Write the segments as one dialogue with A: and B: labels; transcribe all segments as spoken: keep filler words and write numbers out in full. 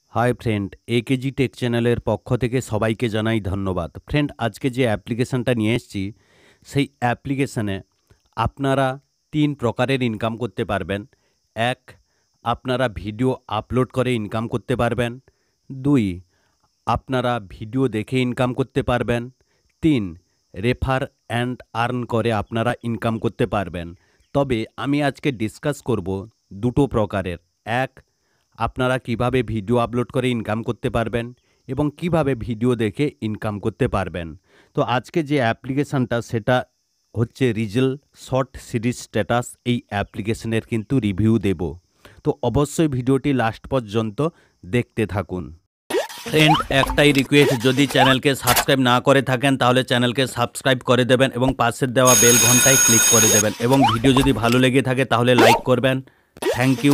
A: Hi friend, AKG take চ্যানেলের পক্ষ থেকে সবাইকে জানাই ধন্যবাদ। ফ্রেন্ড, আজকে যে অ্যাপ্লিকেশানটা নিয়ে এসেছি সেই অ্যাপ্লিকেশানে আপনারা তিন প্রকারের ইনকাম করতে পারবেন। এক, আপনারা ভিডিও আপলোড করে ইনকাম করতে পারবেন। দুই, আপনারা ভিডিও দেখে ইনকাম করতে পারবেন। তিন, রেফার অ্যান্ড আর্ন করে আপনারা ইনকাম করতে পারবেন। তবে আমি আজকে ডিসকাস করব দুটো প্রকারের। এক, আপনারা কিভাবে ভিডিও আপলোড করে ইনকাম করতে পারবেন এবং কিভাবে ভিডিও দেখে ইনকাম করতে পারবেন। তো আজকে যে অ্যাপ্লিকেশানটা সেটা হচ্ছে রিজল শর্ট সিরিজ স্ট্যাটাস। এই অ্যাপ্লিকেশনের কিন্তু রিভিউ দেব, তো অবশ্যই ভিডিওটি লাস্ট পর্যন্ত দেখতে থাকুন। ফ্রেন্ড, একটাই রিকোয়েস্ট, যদি চ্যানেলকে সাবস্ক্রাইব না করে থাকেন তাহলে চ্যানেলকে সাবস্ক্রাইব করে দেবেন এবং পাশের দেওয়া বেল ঘন্টায় ক্লিক করে দেবেন এবং ভিডিও যদি ভালো লেগে থাকে তাহলে লাইক করবেন। Thank you.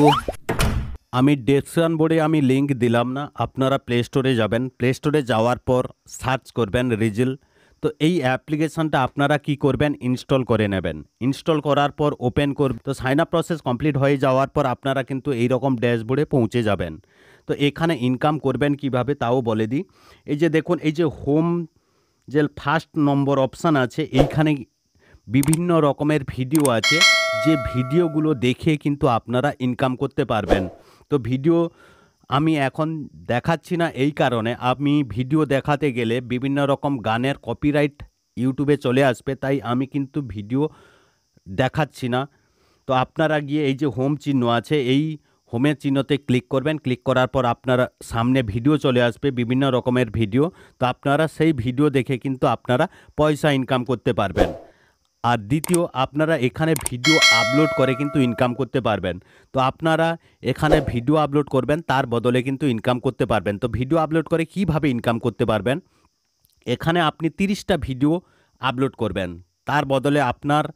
A: আমি ডেসক্রিপশন বোর্ডে আমি লিঙ্ক দিলাম না, আপনারা প্লে স্টোরে যাবেন। প্লে স্টোরে যাওয়ার পর সার্চ করবেন রিজল। তো এই অ্যাপ্লিকেশানটা আপনারা কি করবেন, ইনস্টল করে নেবেন। ইনস্টল করার পর ওপেন করবেন। তো সাইন আপ প্রসেস কমপ্লিট হয়ে যাওয়ার পর আপনারা কিন্তু এই রকম ড্যাশবোর্ডে পৌঁছে যাবেন। তো এখানে ইনকাম করবেন কিভাবে তাও বলে দিই। এই যে দেখুন, এই যে হোম যে ফার্স্ট নম্বর অপশান আছে, এইখানে বিভিন্ন রকমের ভিডিও আছে, যে ভিডিওগুলো দেখে কিন্তু আপনারা ইনকাম করতে পারবেন। তো ভিডিও আমি এখন দেখাচ্ছি না, এই কারণে আমি ভিডিও দেখাতে গেলে বিভিন্ন রকম গানের কপিরাইট ইউটিউবে চলে আসবে, তাই আমি কিন্তু ভিডিও দেখাচ্ছি না। তো আপনারা গিয়ে এই যে হোম চিহ্ন আছে, এই হোমের চিহ্নতে ক্লিক করবেন। ক্লিক করার পর আপনার সামনে ভিডিও চলে আসবে, বিভিন্ন রকমের ভিডিও। তো আপনারা সেই ভিডিও দেখে কিন্তু আপনারা পয়সা ইনকাম করতে পারবেন। আর দ্বিতীয়, আপনারা এখানে ভিডিও আপলোড করে কিন্তু ইনকাম করতে পারবেন। তো আপনারা এখানে ভিডিও আপলোড করবেন, তার বদলে কিন্তু ইনকাম করতে পারবেন। তো ভিডিও আপলোড করে কিভাবে ইনকাম করতে পারবেন, এখানে আপনি তিরিশটা ভিডিও আপলোড করবেন, তার বদলে আপনার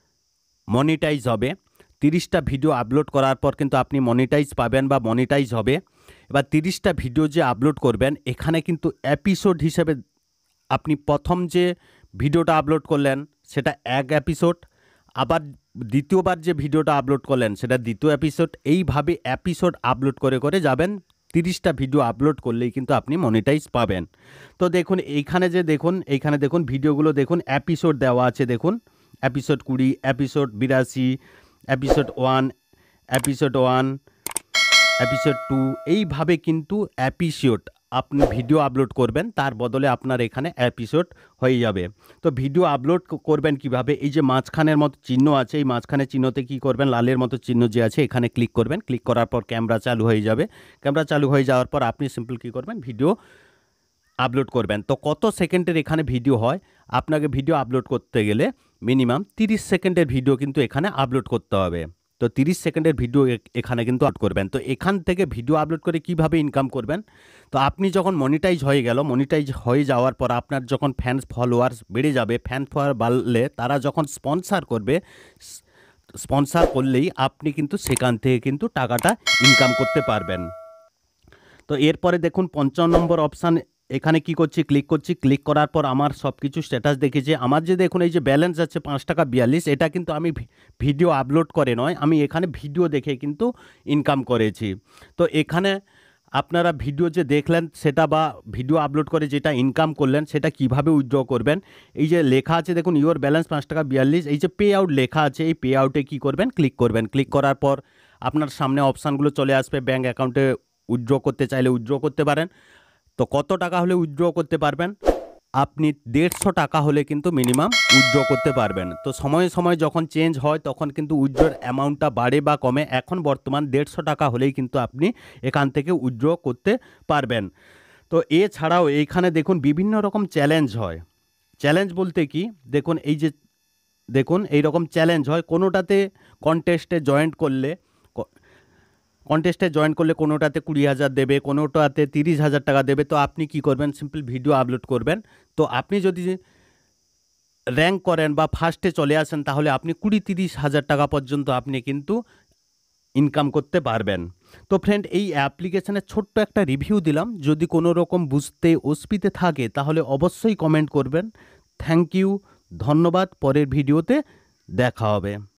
A: মনিটাইজ হবে। তিরিশটা ভিডিও আপলোড করার পর কিন্তু আপনি মনিটাইজ পাবেন বা মনিটাইজ হবে। এবার তিরিশটা ভিডিও যে আপলোড করবেন, এখানে কিন্তু এপিসোড হিসেবে আপনি প্রথম যে ভিডিওটা আপলোড করলেন সেটা এক এপিসোড, আবার দ্বিতীয়বার যে ভিডিওটা আপলোড করলেন সেটা দ্বিতীয় এপিসোড, এইভাবে এপিসোড আপলোড করে করে যাবেন। তিরিশটা ভিডিও আপলোড করলেই কিন্তু আপনি মনিটাইজ পাবেন। তো দেখুন এইখানে যে দেখুন, এইখানে দেখুন ভিডিওগুলো দেখুন, এপিসোড দেওয়া আছে। দেখুন এপিসোড কুড়ি, এপিসোড বিরাশি, episode one, episode one, episode two, এইভাবে কিন্তু এপিসোড আপনি ভিডিও আপলোড করবেন, তার বদলে আপনার এখানে এপিসোড হয়ে যাবে। তো ভিডিও আপলোড করবেন কিভাবে, এই যে মাঝখানের মতো চিহ্ন আছে, এই মাঝখানে চিহ্নতে কি করবেন, লালের মতো চিহ্ন যে আছে এখানে ক্লিক করবেন। ক্লিক করার পর ক্যামেরা চালু হয়ে যাবে। ক্যামেরা চালু হয়ে যাওয়ার পর আপনি সিম্পল কী করবেন, ভিডিও আপলোড করবেন। তো কত সেকেন্ডের এখানে ভিডিও হয়, আপনাকে ভিডিও আপলোড করতে গেলে মিনিমাম তিরিশ সেকেন্ডের ভিডিও কিন্তু এখানে আপলোড করতে হবে। তো তিরিশ সেকেন্ডের ভিডিও এখানে কিন্তু আপলোড করবেন। তো এখান থেকে ভিডিও আপলোড করে কিভাবে ইনকাম করবেন, তো আপনি যখন মনিটাইজ হয়ে গেল, মনিটাইজ হয়ে যাওয়ার পর আপনার যখন ফ্যান্স ফলোয়ার্স বেড়ে যাবে, ফ্যান ফলোয়ার বাড়লে তারা যখন স্পন্সার করবে, স্পন্সার করলেই আপনি কিন্তু সেখান থেকে কিন্তু টাকাটা ইনকাম করতে পারবেন। তো এরপরে দেখুন পঞ্চান্ন নম্বর অপশান, এখানে কি করছি, ক্লিক করছি। ক্লিক করার পর আমার সব কিছু স্ট্যাটাস দেখেছে। আমার যে দেখুন এই যে ব্যালেন্স আছে পাঁচ টাকা বিয়াল্লিশ, এটা কিন্তু আমি ভিডিও আপলোড করে নয়, আমি এখানে ভিডিও দেখে কিন্তু ইনকাম করেছি। তো এখানে আপনারা ভিডিও যে দেখলেন সেটা বা ভিডিও আপলোড করে যেটা ইনকাম করলেন সেটা কিভাবে উইথড্র করবেন, এই যে লেখা আছে দেখুন ইওর ব্যালেন্স পাঁচ টাকা বিয়াল্লিশ, এই যে পে আউট লেখা আছে, এই পে আউটে কী করবেন, ক্লিক করবেন। ক্লিক করার পর আপনার সামনে অপশানগুলো চলে আসবে। ব্যাঙ্ক অ্যাকাউন্টে উইথড্র করতে চাইলে উইথড্র করতে পারেন। তো কত টাকা হলে উইথড্র করতে পারবেন, আপনি দেড়শো টাকা হলে কিন্তু মিনিমাম উইথড্র করতে পারবেন। তো সময়ে সময় যখন চেঞ্জ হয় তখন কিন্তু উইথড্রর অ্যামাউন্টটা বাড়ে বা কমে। এখন বর্তমান দেড়শো টাকা হলেই কিন্তু আপনি এখান থেকে উইথড্র করতে পারবেন। তো এছাড়াও এইখানে দেখুন বিভিন্ন রকম চ্যালেঞ্জ হয়। চ্যালেঞ্জ বলতে কি, দেখুন এই যে দেখুন এই রকম চ্যালেঞ্জ হয়, কোনোটাতে কন্টেস্টে জয়েন করলে কন্টেস্টে জয়েন করলে কোনোটাতে কুড়ি হাজার দেবে, কোনোটাতে তিরিশ হাজার টাকা দেবে। তো আপনি কি করবেন, সিম্পল ভিডিও আপলোড করবেন। তো আপনি যদি র্যাঙ্ক করেন বা ফার্স্টে চলে আসেন তাহলে আপনি কুড়ি তিরিশ হাজার টাকা পর্যন্ত আপনি কিন্তু ইনকাম করতে পারবেন। তো ফ্রেন্ড, এই অ্যাপ্লিকেশানের ছোট্ট একটা রিভিউ দিলাম। যদি কোনো রকম বুঝতে অসুবিধে থাকে তাহলে অবশ্যই কমেন্ট করবেন। থ্যাংক ইউ, ধন্যবাদ। পরের ভিডিওতে দেখা হবে।